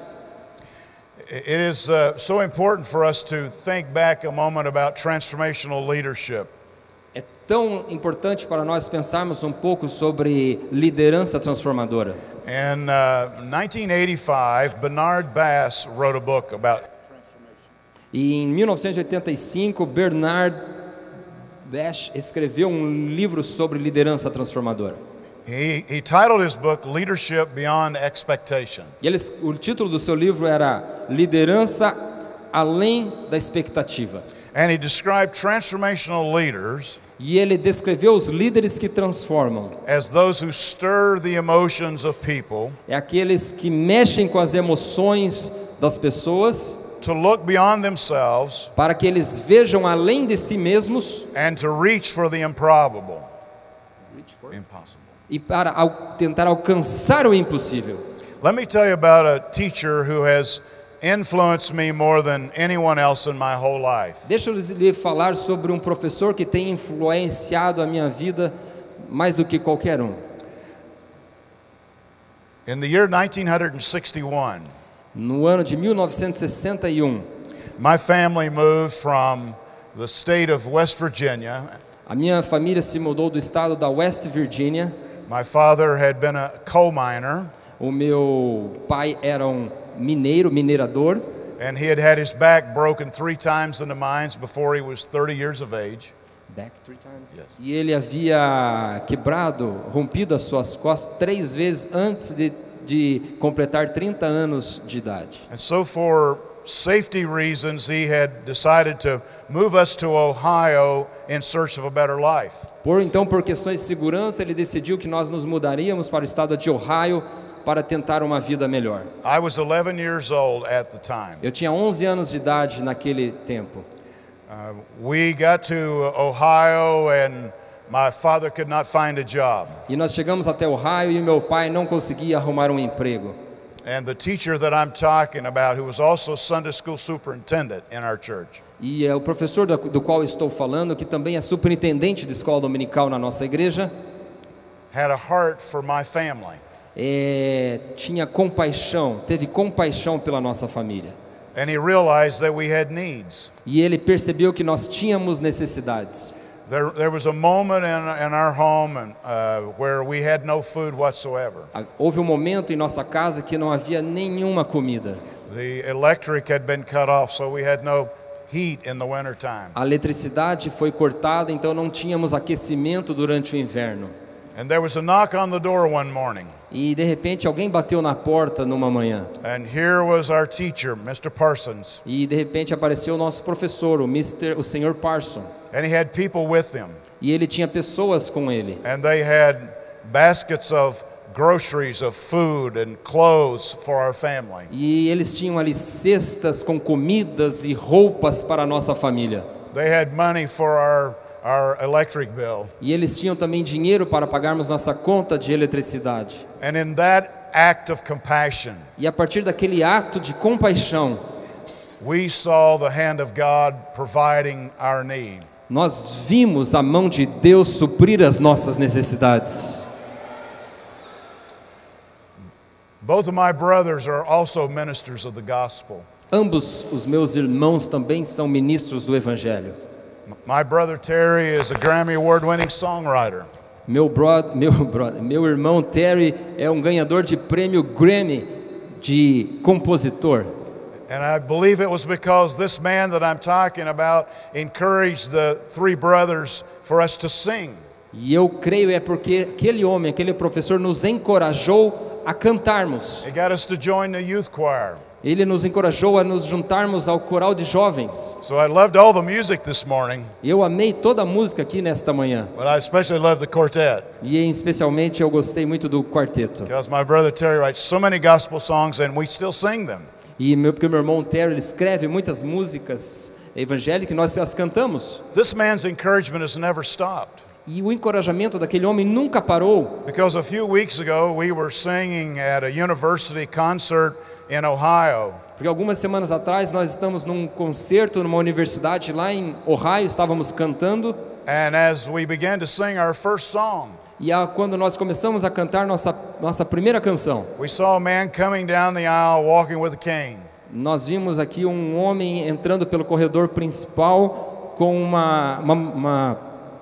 It is uh, so important for us to think back a moment about transformational leadership. É tão importante para nós pensarmos um pouco sobre liderança transformadora. In uh, nineteen eighty-five, Bernard Bass wrote a book about transformation. E em mil novecentos e oitenta e cinco, Bernard Bass escreveu um livro sobre liderança transformadora. He, he titled his book Leadership Beyond Expectation. E ele, o título do seu livro era Liderança Além da Expectativa. And he described transformational leaders E ele descreveu os líderes que transformam. as those who stir the emotions of people, É aqueles que mexem com as emoções das pessoas to look beyond themselves para que eles vejam além de si mesmos and to reach for the improbable. Impossible. e para al- tentar alcançar o impossível. Let me tell you about a teacher who has influenced me more than anyone else in my whole life. Deixa eu lhe falar sobre um professor que tem influenciado a minha vida mais do que qualquer um. In the year nineteen sixty-one, No ano de mil novecentos e sessenta e um, my family moved from the state of West Virginia. a minha família se mudou do estado da West Virginia. My father had been a coal miner, O meu pai era um mineiro, minerador, and he had had his back broken three times in the mines before he was thirty years of age. Yes. E ele havia quebrado, rompido as suas costas três vezes antes de, de completar trinta anos de idade. And so for safety reasons, he had decided to move us to Ohio in search of a better life. Por então, por questões de segurança, ele decidiu que nós nos mudaríamos para o estado de Ohio para tentar uma vida melhor. I was eleven years old at the time. Eu tinha onze anos de idade naquele tempo. Uh, we got to Ohio and my father could not find a job. E nós chegamos até Ohio e meu pai não conseguia arrumar um emprego. And the teacher that I'm talking about, who was also Sunday school superintendent in our church, E é o professor do, do qual estou falando, que também é superintendente de escola dominical na nossa igreja, had a heart for my family. é, tinha compaixão, teve compaixão pela nossa família. And he realized that we had needs. E ele percebeu que nós tínhamos necessidades. There, there was a moment in, in our home and, uh, where we had no food whatsoever. Houve um momento em nossa casa que não havia nenhuma comida. The electric had been cut off, so we had no heat in the winter time. A eletricidade foi cortada, então não tínhamos aquecimento durante o inverno. And there was a knock on the door one morning. E de repente alguém bateu na porta numa manhã. And here was our teacher, Mister Parsons. E de repente apareceu o nosso professor, o mister, o senhor Parson. And he had people with him. E ele tinha pessoas com ele. And they had baskets of groceries, of food and clothes for our family. E eles tinham ali cestas com comidas e roupas para a nossa família. They had money for our our electric bill. E eles tinham também dinheiro para pagarmos nossa conta de eletricidade. And in that act of compassion, E a partir daquele ato de compaixão, we saw the hand of God providing our need. nós vimos a mão de Deus suprir as nossas necessidades. Both of my brothers are also ministers of the gospel. Ambos os meus irmãos também são ministros do Evangelho. My brother Terry is a Grammy Award-winning songwriter. Meu, bro, meu, brother, meu irmão Terry é um ganhador de prêmio Grammy de compositor. And I believe it was because this man that I'm talking about encouraged the three brothers for us to sing. E eu creio é porque aquele homem, aquele professor nos encorajou a cantarmos. He got us to join the youth choir. Ele nos encorajou a nos juntarmos ao coral de jovens. So I loved all the music this morning, Eu amei toda a música aqui nesta manhã. but I especially loved the quartet E especialmente eu gostei muito do quarteto. because my brother Terry writes so many gospel songs and we still sing them. E meu, porque meu irmão Terry ele escreve muitas músicas evangélicas e nós as cantamos. This man's encouragement has never stopped. E o encorajamento daquele homem nunca parou. Because a few weeks ago we were singing at a university concert in Ohio. Porque algumas semanas atrás nós estamos num concerto numa universidade lá em Ohio, estávamos cantando. And as we began to sing our first song, E a, quando nós começamos a cantar nossa, nossa primeira canção, we saw a man coming down the aisle walking with a cane. nós vimos aqui um homem entrando pelo corredor principal com uma, uma, uma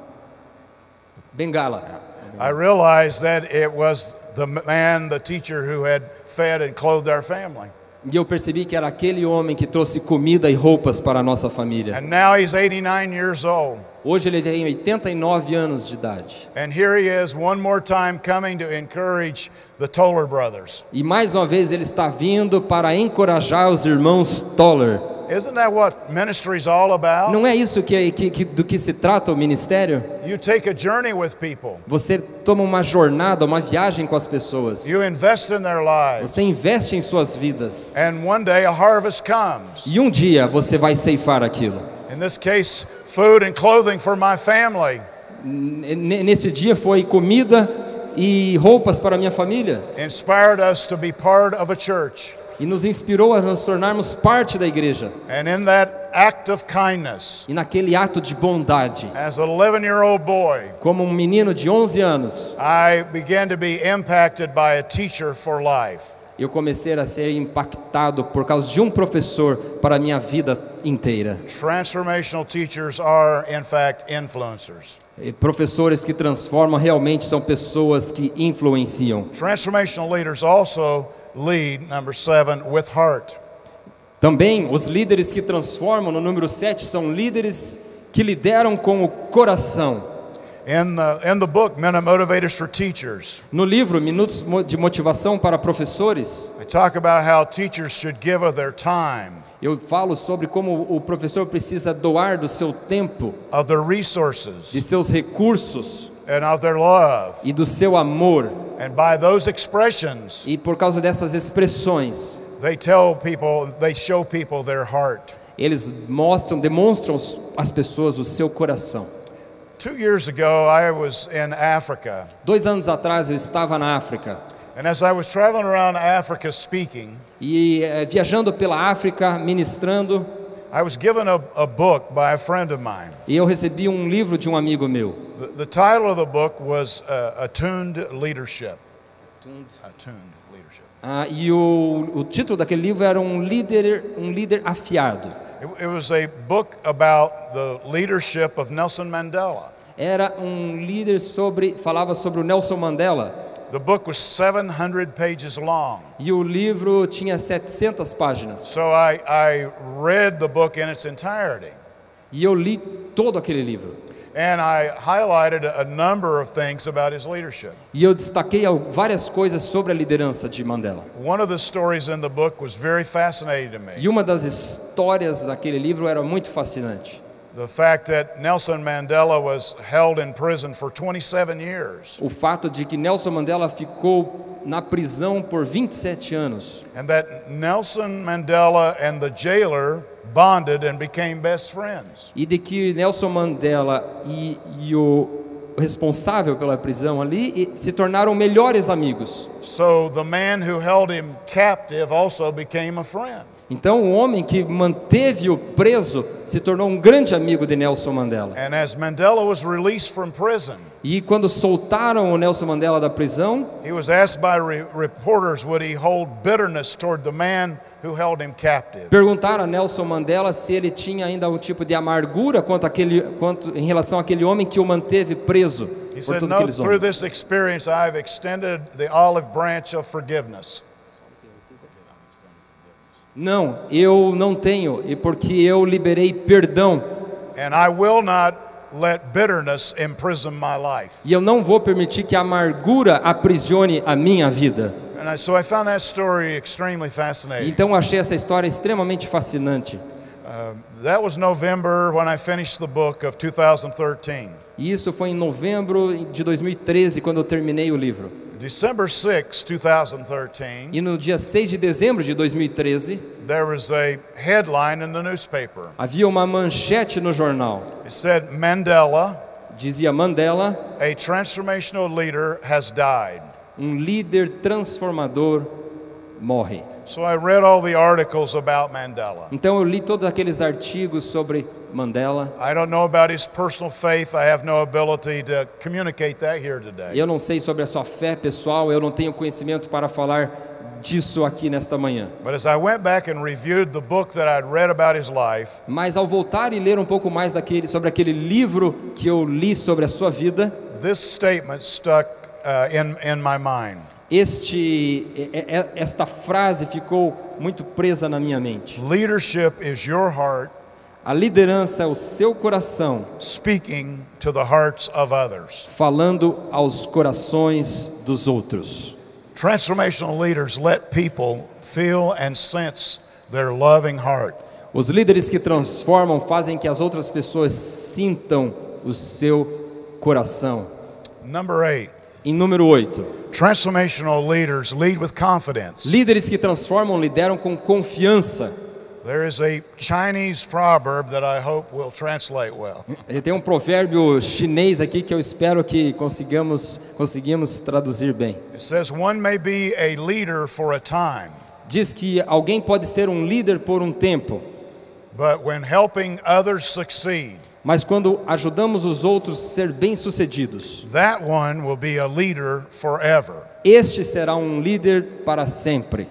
bengala. I realized that it was the man, the teacher who had fed and clothed our family. E eu percebi que era aquele homem que trouxe comida e roupas para a nossa família. And now he's eighty-nine years old. Hoje ele tem oitenta e nove anos de idade. And here he is one more time coming to encourage the Toller brothers. E mais uma vez ele está vindo para encorajar os irmãos Toller. Isn't that what ministry is all about? Não é isso que, que, que, do que se trata o ministério? You take a journey with people. Você toma uma jornada, uma viagem com as pessoas. You invest in their lives. Você investe em suas vidas. And one day a harvest comes. E um dia você vai ceifar aquilo. In this case, food and clothing for my family. N- Nesse dia foi comida e roupas para a minha família. Inspired us to be part of a church. E nos inspirou a nos tornarmos parte da igreja. And in that act of kindness, E naquele ato de bondade, as an eleven-year-old boy, como um menino de onze anos, I began to be impacted by a teacher for life. eu comecei a ser impactado por causa de um professor para a minha vida inteira. Transformational teachers are, in fact, influencers. E professores que transformam realmente são pessoas que influenciam. Transformational leaders also lead, number seven, with heart. Também os líderes que transformam, no número sete, são líderes que lideram com o coração. In the, in the book, Minute Motivators for Teachers, No livro Minutos de Motivação para Professores, I talk about how teachers should give of their time, eu falo sobre como o professor precisa doar do seu tempo, of their de resources, seus recursos and of their love. e do seu amor. And by those expressions, E por causa dessas expressões, they tell people, they show people their heart. eles mostram, demonstram às pessoas o seu coração. Two years ago, I was in Africa. Dois anos atrás eu estava na África And as I was traveling around Africa speaking, e eh, viajando pela África, ministrando, I was given a, a book by a friend of mine. e eu recebi um livro de um amigo meu. The, the title of the book was uh, Attuned Leadership. Attuned. Attuned leadership. Ah, e o, o título daquele livro era um líder, um líder afiado. It, it was a book about the leadership of Nelson Mandela. Era um líder sobre, falava sobre o Nelson Mandela. The book was seven hundred pages long. E o livro tinha setecentas páginas. So I, I read the book in its entirety. E eu li todo aquele livro. And I highlighted a number of things about his leadership. E eu destaquei várias coisas sobre a liderança de Mandela. One of the stories in the book was very fascinating to me. E uma das histórias daquele livro era muito fascinante. The fact that Nelson Mandela was held in prison for twenty-seven years. O fato de que Nelson Mandela ficou na prisão por vinte e sete anos. And that Nelson Mandela and the jailer bonded and became best friends. E de que Nelson Mandela e, e o responsável pela prisão ali se tornaram melhores amigos. So the man who held him captive also became a friend. Então o homem que manteve-o preso se tornou um grande amigo de Nelson Mandela. And as Mandela was released from prison, E quando soltaram o Nelson Mandela da prisão, he was asked by re reporters would he hold bitterness toward the man who held him captive. perguntaram a Nelson Mandela se ele tinha ainda um tipo de amargura quanto aquele, quanto, em relação àquele homem que o manteve preso He por said, todos no, aqueles through homens. this experience I've extended the olive branch of forgiveness. Não, eu não tenho, e porque eu liberei perdão. And I will not let bitterness imprison my life. E eu não vou permitir que a amargura aprisione a minha vida. And I, so I found that story extremely fascinating. Então eu achei essa história extremamente fascinante. Uh, that was November when I finished the book of two thousand thirteen. E isso foi em novembro de dois mil e treze, quando eu terminei o livro. December sixth, two thousand thirteen, E no dia seis de dezembro de dois mil e treze, there was a headline in the newspaper. havia uma manchete no jornal. It said, Mandela, Dizia: Mandela, a transformational leader, has died. um líder transformador, morre. So I read all the articles about Mandela. Então eu li todos aqueles artigos sobre Mandela. I don't know about his personal faith. I have no ability to communicate that here today. Eu não sei sobre a sua fé pessoal, eu não tenho conhecimento para falar disso aqui nesta manhã. But as I went back and reviewed the book that I'd read about his life, Mas ao voltar e ler um pouco mais daquele, sobre aquele livro que eu li sobre a sua vida, this statement stuck uh, in, in my mind. este, esta frase ficou muito presa na minha mente. Leadership is your heart A liderança é o seu coração speaking to the hearts of others. falando aos corações dos outros. Transformational leaders let people feel and sense their loving heart. Os líderes que transformam fazem que as outras pessoas sintam o seu coração. Number eight, Em número oito, transformational leaders lead with confidence. líderes que transformam lideram com confiança. There is a Chinese proverb that I hope will translate well. Tem um provérbio chinês aqui que eu espero que consigamos, conseguimos traduzir bem. It says, one may be a leader for a time, Diz que alguém pode ser um líder por um tempo, but when helping others succeed, mas quando ajudamos os outros a ser bem-sucedidos, that one will be a leader forever. este será um líder para sempre.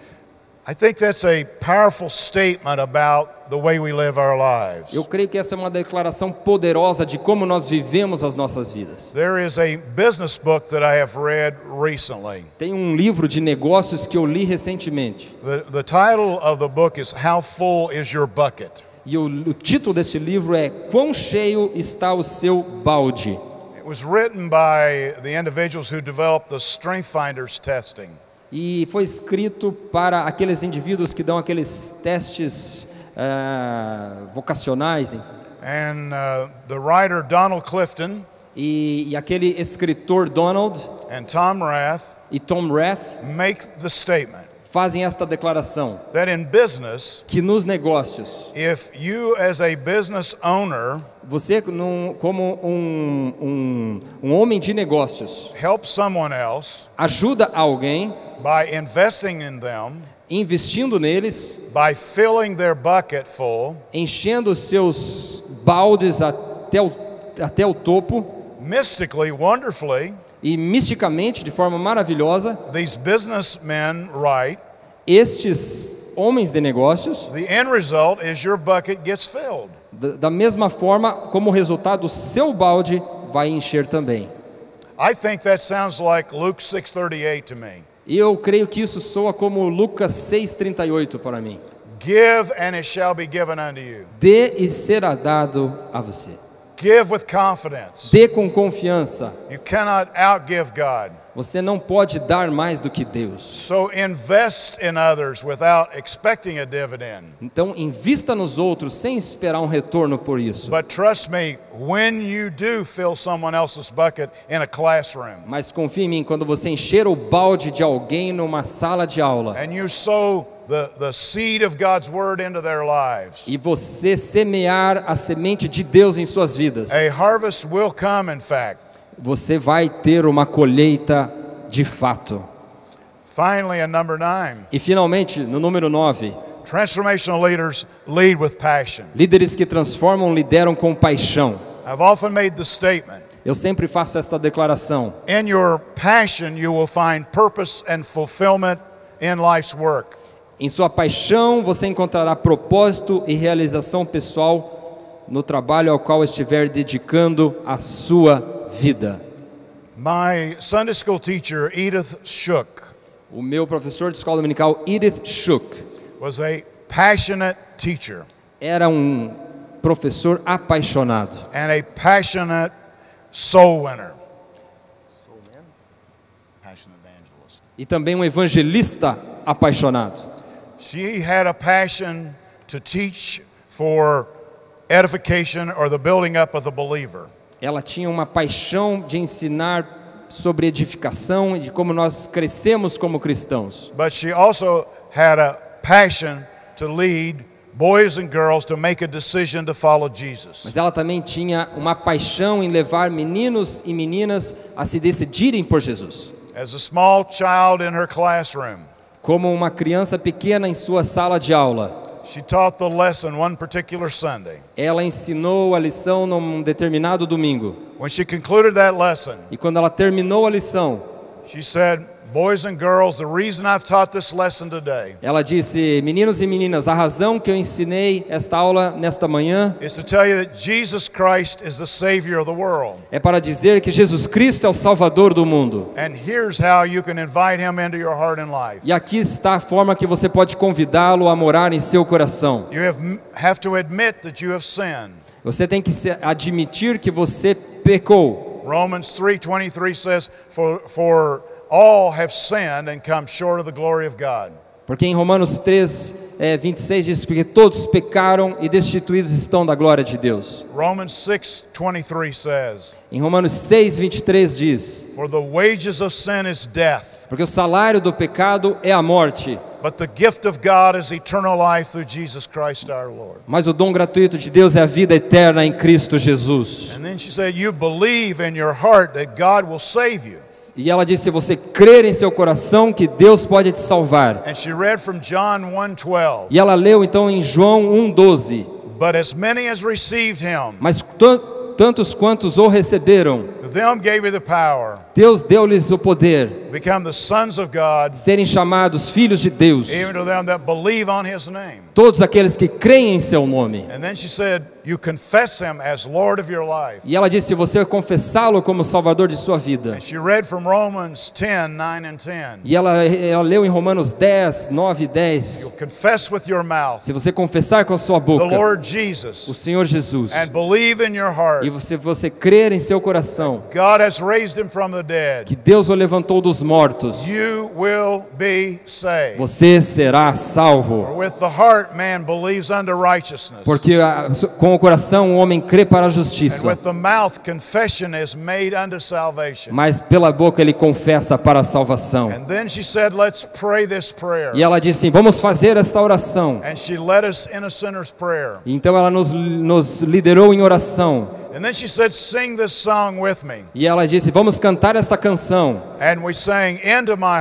I think that's a powerful statement about the way we live our lives. Eu creio que essa é uma declaração poderosa de como nós vivemos as nossas vidas. There is a business book that I have read recently. Tem um livro de negócios que eu li recentemente. The, the title of the book is How Full Is Your Bucket? E o, o título deste livro é Quão Cheio Está o Seu Balde? It was written by the individuals who developed the Strength Finders testing. E foi escrito para aqueles indivíduos que dão aqueles testes uh, vocacionais. And uh, the writer Donald Clifton E, e aquele escritor Donald and Tom Rath e Tom Rath make the statement fazem esta declaração, that in business, que nos negócios, if you as a business owner você num, como um, um, um homem de negócios help someone else ajuda alguém by investing in them, investindo neles, by filling their bucket full, enchendo os seus baldes até o, até o topo, mystically, wonderfully, E misticamente, de forma maravilhosa, these businessmen write, estes homens de negócios, the end result is your bucket gets filled. da, da mesma forma, como resultado, o seu balde vai encher também. I think that sounds like Luke six thirty-eight to me. E eu creio que isso soa como Lucas seis, trinta e oito para mim. Give and it shall be given unto you. Dê e será dado a você. Give with confidence. Dê com confiança. You cannot outgive God. Você não pode dar mais do que Deus. So invest in others without expecting a dividend. Então, invista nos outros sem esperar um retorno por isso. But trust me, when you do fill someone else's bucket in a classroom, Mas confie em mim, quando você encher o balde de alguém numa sala de aula and you sow the, the seed of God's word into their lives, e você semear a semente de Deus em suas vidas, a harvest will come, in fact. você vai ter uma colheita de fato. Finally, in number nine, E finalmente, no número nove, transformational leaders lead with passion. líderes que transformam lideram com paixão. I've often made the statement, Eu sempre faço esta declaração: in your passion you will find purpose and fulfillment in life's work. em sua paixão você encontrará propósito e realização pessoal no trabalho ao qual estiver dedicando a sua vida. My Sunday school teacher, Edith Shook, O meu professor de escola dominical, Edith Shook, was a passionate teacher era um professor apaixonado and a passionate soul winner. Passionate evangelist. e também um evangelista apaixonado. She had a passion to teach for edification or the building up of the believer. Ela tinha uma paixão de ensinar sobre edificação e de como nós crescemos como cristãos. But she also had a passion to lead boys and girls to make a decision to follow Jesus. Mas ela também tinha uma paixão em levar meninos e meninas a se decidirem por Jesus. As a small child in her classroom, Como uma criança pequena em sua sala de aula, she taught the lesson one particular Sunday. ela ensinou a lição num determinado domingo. When she concluded that lesson, E quando ela terminou a lição, she said, boys and girls, the reason I've taught this lesson today ela disse: meninos e meninas, a razão que eu ensinei esta aula nesta manhã is to tell you that Jesus Christ is the Savior of the world. é para dizer que Jesus Cristo é o Salvador do mundo. And here's how you can invite Him into your heart and life. E aqui está a forma que você pode convidá-lo a morar em seu coração. You have, have to admit that you have sinned. Você tem que se admitir que você pecou. Romans three twenty-three says, for, for all have sinned and come short of the glory of God. Porque em Romanos três, é, vinte e seis diz: porque todos pecaram e destituídos estão da glória de Deus. Romans six twenty-three says, Em Romanos seis, vinte e três diz: for the wages of sin is death, porque o salário do pecado é a morte, but the gift of God is eternal life through Jesus Christ our Lord. mas o dom gratuito de Deus é a vida eterna em Cristo Jesus. And then she said, you believe in your heart that God will save you. E ela disse: se você crer em seu coração que Deus pode te salvar. And she read from John one twelve, E ela leu então em João um, doze: but as many as received Him, mas tantos quantos o receberam, to them gave He the power Deus deu-lhes o poder to become the sons of God, de serem chamados filhos de Deus, even to them that believe on His name. todos aqueles que creem em seu nome. And then she said, you confess Him as Lord of your life. E ela disse: se você confessá-lo como Salvador de sua vida. And she read from Romans ten, nine and ten. E ela, ela leu em Romanos dez, nove e dez: You'll confess with your mouth se você confessar com a sua the boca Lord o Jesus Senhor Jesus, and believe in your heart e você, você crer em seu coração God has raised Him from the dead, que Deus o levantou dos mortos, you will be saved. você será salvo. For with the heart man believes unto righteousness, Porque a, com o coração o homem crê para a and justiça, with the mouth confession is made unto salvation. mas pela boca ele confessa para a salvação. And then she said, let's pray this prayer. E ela disse: vamos fazer esta oração. And she led us in a sinner's prayer. Então ela nos, nos liderou em oração. And then she said, sing this song with me. E ela disse: vamos cantar esta canção. And we sang, into my heart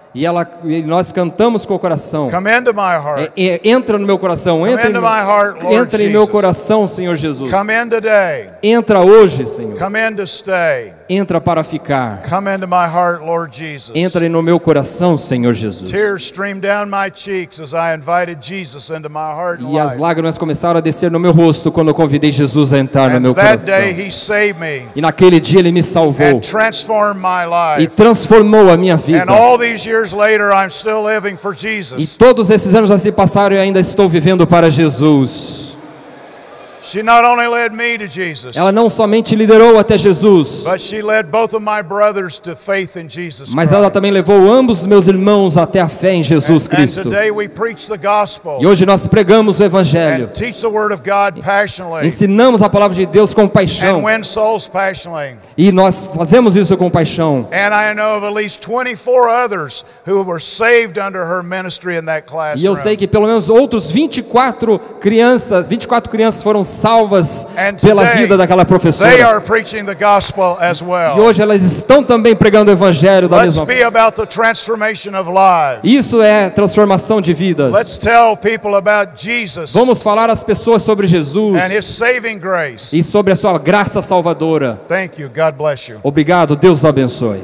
E, ela, e nós cantamos com o coração. Come into my heart. É, é, entra no meu coração, Come entra, em, into my heart, Lord entra em meu Jesus. coração, Senhor Jesus. Come in today. Entra hoje, Senhor. Come in to stay. Entra para ficar. Come into my heart, Lord Jesus. Entra no meu coração, Senhor Jesus. Tears streamed down my cheeks as I invited Jesus into my heart and E as life. lágrimas começaram a descer no meu rosto quando eu convidei Jesus a entrar no And meu that coração. day he saved me E naquele dia Ele me salvou and transformed my e life. transformou a minha vida. And all these years later, I'm still living for E Jesus. todos esses anos já se passaram e ainda estou vivendo para Jesus. She not only led me to Jesus, Ela não somente liderou até Jesus, but she led both of my brothers to faith in Jesus mas ela Christ. também levou ambos os meus irmãos até a fé em Jesus And Cristo. today we preach the gospel E hoje nós pregamos o Evangelho, and teach the word of God passionately ensinamos a palavra de Deus com paixão, and win souls passionately. e nós fazemos isso com paixão. And I know of at least twenty-four others who were saved under her ministry in that E eu sei classroom. que pelo menos outros vinte e quatro crianças, vinte e quatro crianças foram salvas And pela today, vida daquela they professora. are preaching the gospel as E well. hoje elas estão também pregando o Evangelho da Let's mesma be forma. about the transformation of lives. Isso é transformação de vidas. Let's tell people about Jesus Vamos falar às pessoas sobre Jesus and His saving grace. e sobre a sua graça salvadora. Thank you. God bless you. Obrigado, Deus os abençoe.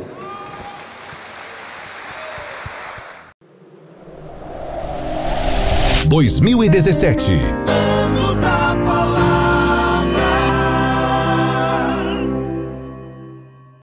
dois mil e dezessete.